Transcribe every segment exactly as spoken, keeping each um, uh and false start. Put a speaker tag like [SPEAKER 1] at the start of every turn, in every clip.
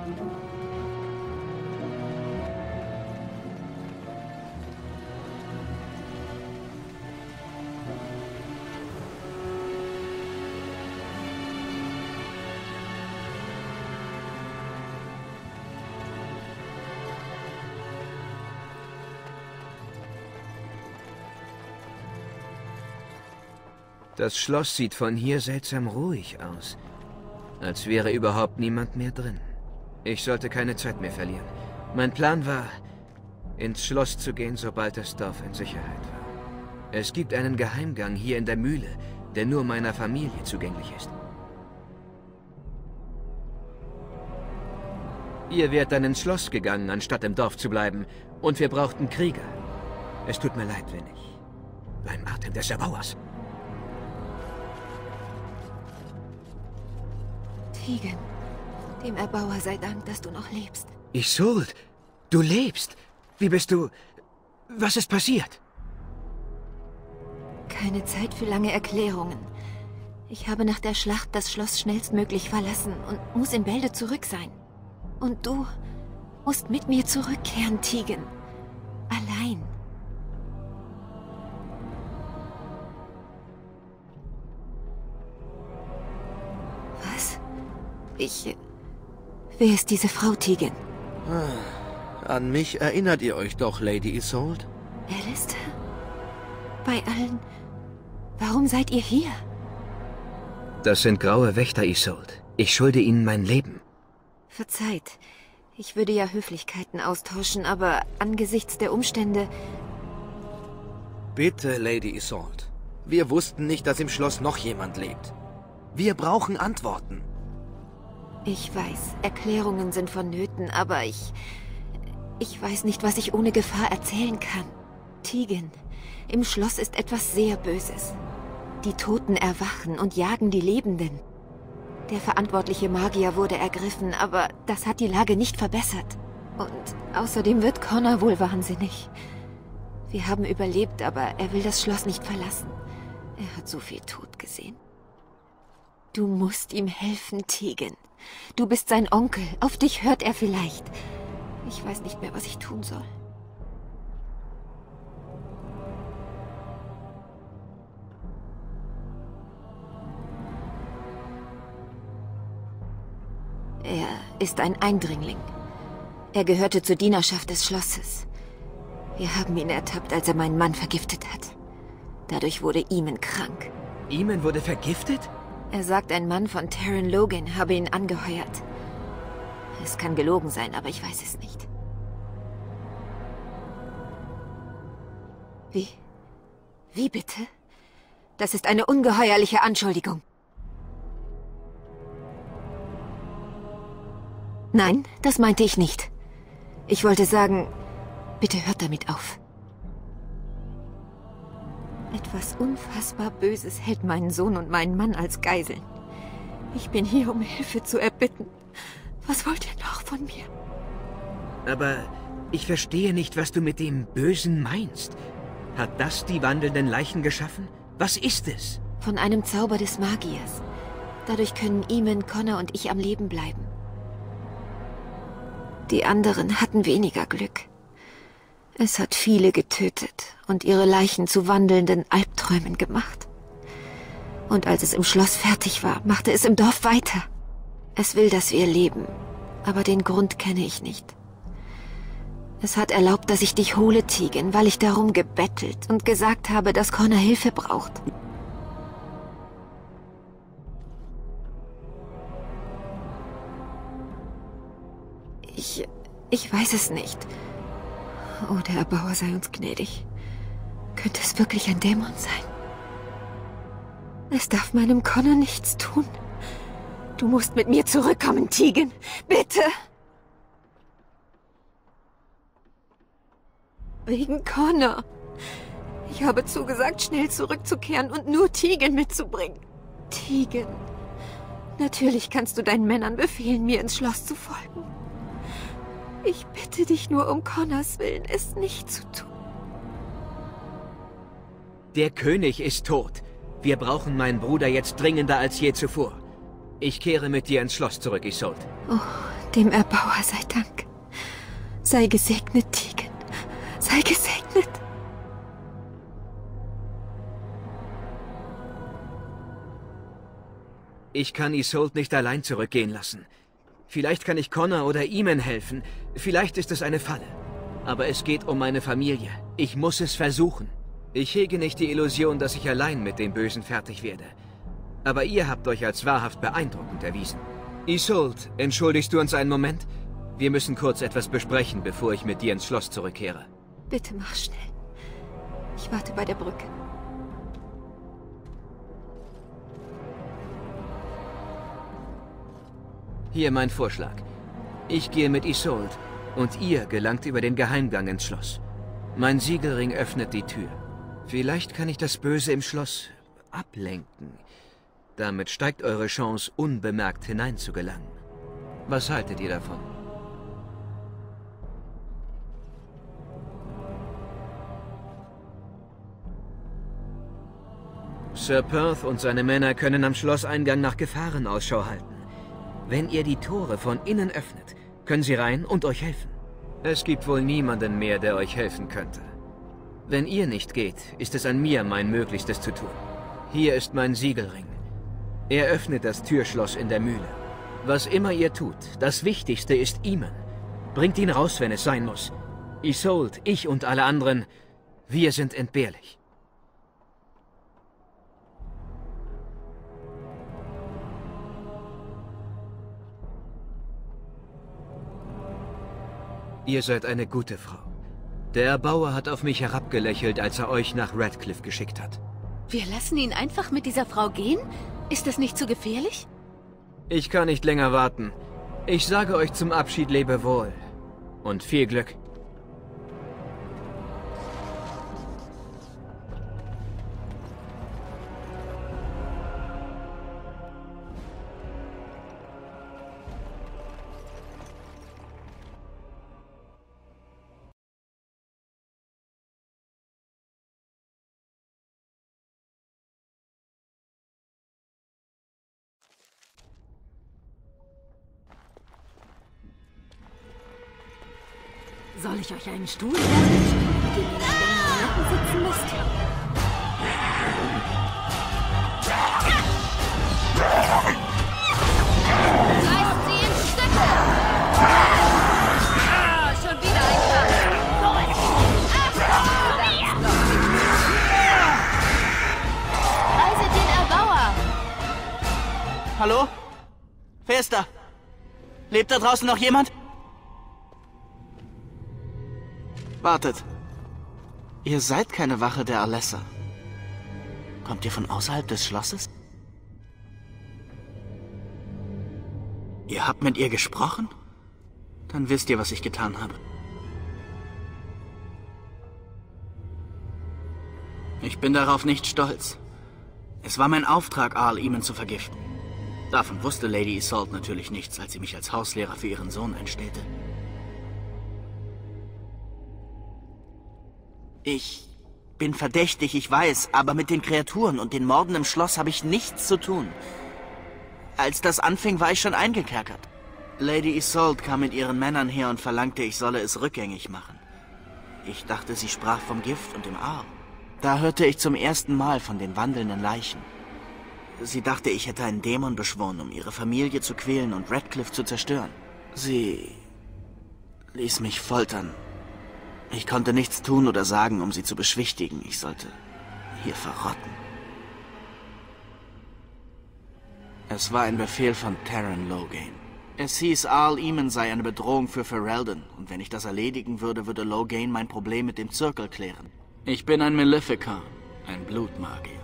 [SPEAKER 1] Das Schloss sieht von hier seltsam ruhig aus. Als wäre überhaupt niemand mehr drin. Ich sollte keine Zeit mehr verlieren. Mein Plan war, ins Schloss zu gehen, sobald das Dorf in Sicherheit war. Es gibt einen Geheimgang hier in der Mühle, der nur meiner Familie zugänglich ist. Ihr wärt dann ins Schloss gegangen, anstatt im Dorf zu bleiben. Und wir brauchten Krieger. Es tut mir leid, wenn ich... beim Atem des Erbauers.
[SPEAKER 2] Tegan, dem Erbauer sei Dank, dass du noch lebst.
[SPEAKER 1] Isolde, du lebst. Wie bist du... Was ist passiert?
[SPEAKER 2] Keine Zeit für lange Erklärungen. Ich habe nach der Schlacht das Schloss schnellstmöglich verlassen und muss in Bälde zurück sein. Und du musst mit mir zurückkehren, Tegan. Allein. Was? Ich... Wer ist diese Frau, Tegan?
[SPEAKER 3] An mich erinnert ihr euch doch, Lady Isolde?
[SPEAKER 2] Alistair? Bei allen... Warum seid ihr hier?
[SPEAKER 1] Das sind graue Wächter, Isolde. Ich schulde ihnen mein Leben.
[SPEAKER 2] Verzeiht. Ich würde ja Höflichkeiten austauschen, aber angesichts der Umstände...
[SPEAKER 3] Bitte, Lady Isolde. Wir wussten nicht, dass im Schloss noch jemand lebt. Wir brauchen Antworten.
[SPEAKER 2] Ich weiß, Erklärungen sind vonnöten, aber ich... Ich weiß nicht, was ich ohne Gefahr erzählen kann. Tegan, im Schloss ist etwas sehr Böses. Die Toten erwachen und jagen die Lebenden. Der verantwortliche Magier wurde ergriffen, aber das hat die Lage nicht verbessert. Und außerdem wird Connor wohl wahnsinnig. Wir haben überlebt, aber er will das Schloss nicht verlassen. Er hat so viel Tod gesehen. Du musst ihm helfen, Tegan. Du bist sein Onkel. Auf dich hört er vielleicht. Ich weiß nicht mehr, was ich tun soll. Er ist ein Eindringling. Er gehörte zur Dienerschaft des Schlosses. Wir haben ihn ertappt, als er meinen Mann vergiftet hat. Dadurch wurde Eamon krank.
[SPEAKER 1] Eamon wurde vergiftet?
[SPEAKER 2] Er sagt, ein Mann von Teyrn Logan habe ihn angeheuert. Es kann gelogen sein, aber ich weiß es nicht. Wie? Wie bitte? Das ist eine ungeheuerliche Anschuldigung. Nein, das meinte ich nicht. Ich wollte sagen, bitte hört damit auf. Etwas unfassbar Böses hält meinen Sohn und meinen Mann als Geiseln. Ich bin hier, um Hilfe zu erbitten. Was wollt ihr noch von mir?
[SPEAKER 1] Aber ich verstehe nicht, was du mit dem Bösen meinst. Hat das die wandelnden Leichen geschaffen? Was ist es?
[SPEAKER 2] Von einem Zauber des Magiers. Dadurch können Eamon, Connor und ich am Leben bleiben. Die anderen hatten weniger Glück. Es hat viele getötet und ihre Leichen zu wandelnden Albträumen gemacht. Und als es im Schloss fertig war, machte es im Dorf weiter. Es will, dass wir leben, aber den Grund kenne ich nicht. Es hat erlaubt, dass ich dich hole, Tegan, weil ich darum gebettelt und gesagt habe, dass Connor Hilfe braucht. Ich... ich weiß es nicht. Oh, der Erbauer sei uns gnädig. Könnte es wirklich ein Dämon sein? Es darf meinem Connor nichts tun. Du musst mit mir zurückkommen, Tegan. Bitte! Wegen Connor. Ich habe zugesagt, schnell zurückzukehren und nur Tegan mitzubringen. Tegan. Natürlich kannst du deinen Männern befehlen, mir ins Schloss zu folgen. Ich bitte dich nur um Connors Willen, es nicht zu tun.
[SPEAKER 1] Der König ist tot. Wir brauchen meinen Bruder jetzt dringender als je zuvor. Ich kehre mit dir ins Schloss zurück, Isolde.
[SPEAKER 2] Oh, Dem Erbauer sei Dank. Sei gesegnet, Tegan. Sei gesegnet.
[SPEAKER 1] Ich kann Isolde nicht allein zurückgehen lassen. Vielleicht kann ich Connor oder Eamon helfen. Vielleicht ist es eine Falle. Aber es geht um meine Familie. Ich muss es versuchen. Ich hege nicht die Illusion, dass ich allein mit dem Bösen fertig werde. Aber ihr habt euch als wahrhaft beeindruckend erwiesen. Isolde, entschuldigst du uns einen Moment? Wir müssen kurz etwas besprechen, bevor ich mit dir ins Schloss zurückkehre.
[SPEAKER 2] Bitte mach schnell. Ich warte bei der Brücke.
[SPEAKER 1] Hier mein Vorschlag. Ich gehe mit Isolde und ihr gelangt über den Geheimgang ins Schloss. Mein Siegelring öffnet die Tür. Vielleicht kann ich das Böse im Schloss ablenken. Damit steigt eure Chance, unbemerkt hineinzugelangen. Was haltet ihr davon? Sir Perth und seine Männer können am Schlosseingang nach Gefahren Ausschau halten. Wenn ihr die Tore von innen öffnet, können sie rein und euch helfen. Es gibt wohl niemanden mehr, der euch helfen könnte. Wenn ihr nicht geht, ist es an mir, mein Möglichstes zu tun. Hier ist mein Siegelring. Er öffnet das Türschloss in der Mühle. Was immer ihr tut, das Wichtigste ist Eamon. Bringt ihn raus, wenn es sein muss. Isolde, ich und alle anderen, wir sind entbehrlich. Ihr seid eine gute Frau. Der Erbauer hat auf mich herabgelächelt, als er euch nach Radcliffe geschickt hat.
[SPEAKER 4] Wir lassen ihn einfach mit dieser Frau gehen? Ist das nicht zu gefährlich?
[SPEAKER 1] Ich kann nicht länger warten. Ich sage euch zum Abschied Lebewohl. Und viel Glück.
[SPEAKER 4] Soll ich euch einen Stuhl werfen, mit dem ihr nicht länger am Nacken sitzen müsst? Reißt sie in Stücke! Ah, schon wieder ein Kampf! Reiset den Erbauer!
[SPEAKER 5] Hallo? Wer ist da? Lebt da draußen noch jemand? Wartet. Ihr seid keine Wache der Alessa. Kommt ihr von außerhalb des Schlosses? Ihr habt mit ihr gesprochen? Dann wisst ihr, was ich getan habe. Ich bin darauf nicht stolz. Es war mein Auftrag, Arl Eamon zu vergiften. Davon wusste Lady Isolde natürlich nichts, als sie mich als Hauslehrer für ihren Sohn einstellte. Ich bin verdächtig, ich weiß, aber mit den Kreaturen und den Morden im Schloss habe ich nichts zu tun. Als das anfing, war ich schon eingekerkert. Lady Isolde kam mit ihren Männern her und verlangte, ich solle es rückgängig machen. Ich dachte, sie sprach vom Gift und dem Arm. Da hörte ich zum ersten Mal von den wandelnden Leichen. Sie dachte, ich hätte einen Dämon beschworen, um ihre Familie zu quälen und Radcliffe zu zerstören. Sie ließ mich foltern. Ich konnte nichts tun oder sagen, um sie zu beschwichtigen. Ich sollte hier verrotten. Es war ein Befehl von Taran Loghain. Es hieß, Arl Eamon sei eine Bedrohung für Ferelden. Und wenn ich das erledigen würde, würde Loghain mein Problem mit dem Zirkel klären. Ich bin ein Maleficar, ein Blutmagier.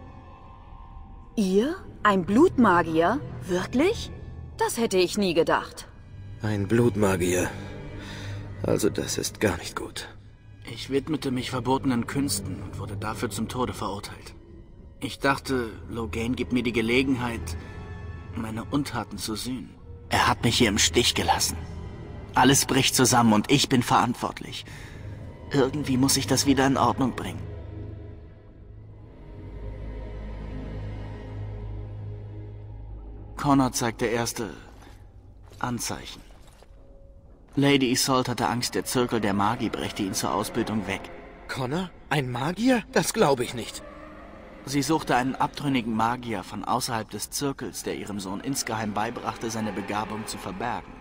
[SPEAKER 6] Ihr? Ein Blutmagier? Wirklich? Das hätte ich nie gedacht.
[SPEAKER 3] Ein Blutmagier. Also das ist gar nicht gut.
[SPEAKER 5] Ich widmete mich verbotenen Künsten und wurde dafür zum Tode verurteilt. Ich dachte, Loghain gibt mir die Gelegenheit, meine Untaten zu sühnen. Er hat mich hier im Stich gelassen. Alles bricht zusammen und ich bin verantwortlich. Irgendwie muss ich das wieder in Ordnung bringen. Connor zeigte erste Anzeichen. Lady Isolde hatte Angst, der Zirkel der Magie brächte ihn zur Ausbildung weg.
[SPEAKER 3] Connor? Ein Magier? Das glaube ich nicht.
[SPEAKER 5] Sie suchte einen abtrünnigen Magier von außerhalb des Zirkels, der ihrem Sohn insgeheim beibrachte, seine Begabung zu verbergen.